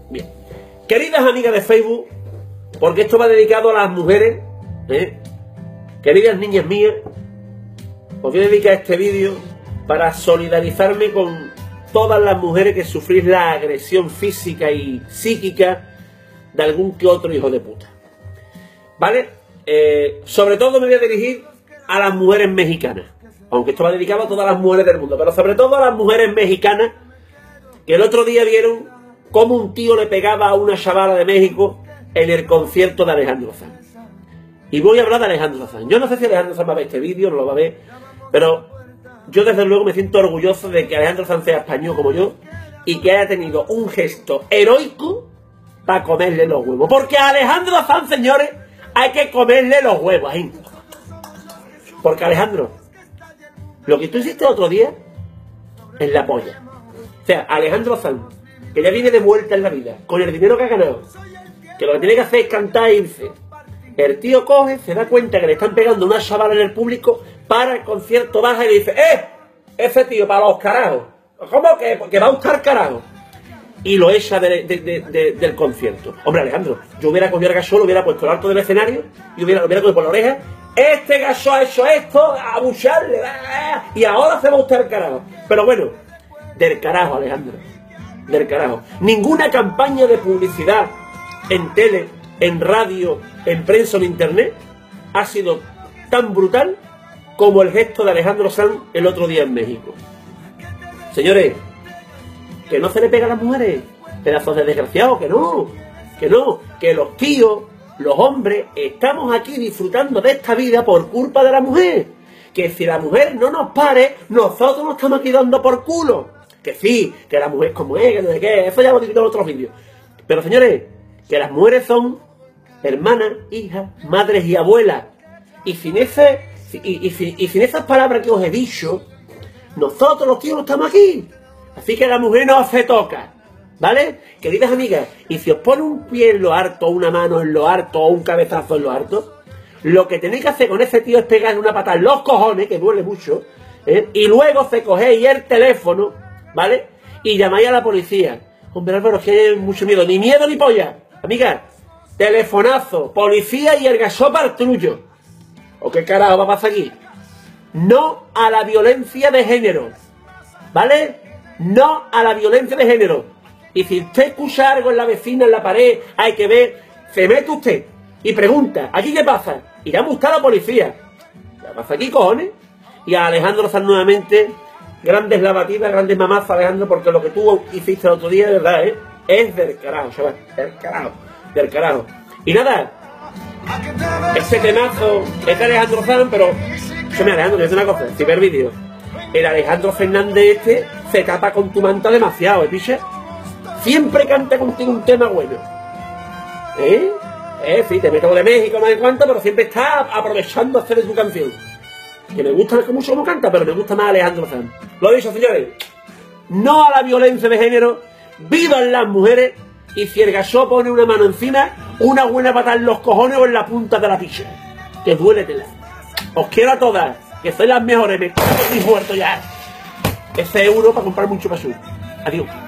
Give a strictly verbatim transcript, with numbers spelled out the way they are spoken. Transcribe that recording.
Bien. Queridas amigas de Facebook, porque esto va dedicado a las mujeres, ¿eh? Queridas niñas mías, os voy a dedicar este vídeo para solidarizarme con todas las mujeres que sufrís la agresión física y psíquica de algún que otro hijo de puta. ¿Vale? Eh, sobre todo me voy a dirigir a las mujeres mexicanas, aunque esto va dedicado a todas las mujeres del mundo, pero sobre todo a las mujeres mexicanas que el otro día vieron cómo un tío le pegaba a una chavala de México en el concierto de Alejandro Sanz. Y voy a hablar de Alejandro Sanz. Yo no sé si Alejandro Sanz va a ver este vídeo, no lo va a ver, pero yo desde luego me siento orgulloso de que Alejandro Sanz sea español como yo y que haya tenido un gesto heroico para comerle los huevos. Porque a Alejandro Sanz, señores, hay que comerle los huevos. ¿eh? Porque Alejandro, lo que tú hiciste el otro día es la polla. O sea, Alejandro Sanz, que ya viene de vuelta en la vida, con el dinero que ha ganado, que lo que tiene que hacer es cantar e irse. El tío coge, se da cuenta que le están pegando una chavala en el público, para el concierto, baja y le dice, ¡eh! Ese tío para los carajos. ¿Cómo que? Que va a buscar carajo. Y lo echa de, de, de, de, del concierto. Hombre, Alejandro, yo hubiera cogido al gacho, lo hubiera puesto al alto del escenario y hubiera, lo hubiera cogido por la oreja. Este gacho ha hecho esto, a bucharle, y ahora se va a buscar el carajo. Pero bueno, del carajo, Alejandro. Del carajo. Ninguna campaña de publicidad en tele, en radio, en prensa o en internet ha sido tan brutal como el gesto de Alejandro Sanz el otro día en México. Señores, que no se le pega a las mujeres, pedazos de desgraciados, que no, que no, que los tíos, los hombres, estamos aquí disfrutando de esta vida por culpa de la mujer. Que si la mujer no nos pare, nosotros nos estamos aquí dando por culo. Que sí, que la mujer como es, que no sé qué, eso ya lo he dicho en otros vídeos. Pero señores, que las mujeres son hermanas, hijas, madres y abuelas. Y sin ese... Y, y, y sin esas palabras que os he dicho, nosotros los tíos no estamos aquí. Así que la mujer no se toca, ¿vale? Queridas amigas, y si os pone un pie en lo harto, una mano en lo harto, o un cabezazo en lo harto, lo que tenéis que hacer con ese tío es pegarle una patada en los cojones, que duele mucho, ¿eh? Y luego se cogéis el teléfono, ¿vale? Y llamáis a la policía. Hombre, Álvaro, es que hay mucho miedo, ni miedo ni polla. Amiga, telefonazo, policía y el gasopa al tuyo. ¿O qué carajo va a pasar aquí? No a la violencia de género, ¿vale? No a la violencia de género. Y si usted escucha algo en la vecina, en la pared, hay que ver, se mete usted y pregunta, ¿aquí qué pasa? Y ya busca a la policía. ¿Qué pasa aquí, cojones? Y a Alejandro Sanz nuevamente, grandes lavatidas, grandes mamazas, Alejandro, porque lo que tú hiciste el otro día, de verdad, ¿eh? Es del carajo, chaval, del carajo, del carajo. Y nada, ese temazo es de Alejandro Sanz, pero yo me Alejandro, te voy a decir una cosa, si ver vídeo, el Alejandro Fernández este se tapa con tu manta demasiado, ¿eh, piche? Siempre canta contigo un tema bueno, ¿eh? Eh, sí, te meto de México, no sé cuánto, pero siempre está aprovechando hacer su canción. Que me gusta mucho cómo canta, pero me gusta más Alejandro Sanz. Lo he dicho, señores, no a la violencia de género, vivan las mujeres, y si el gaso pone una mano encima, una buena patada en los cojones o en la punta de la picha. Que duele tela. Os quiero a todas, que sois las mejores, me cago en mis muertos ya. Ese euro para comprar mucho pasú. Adiós.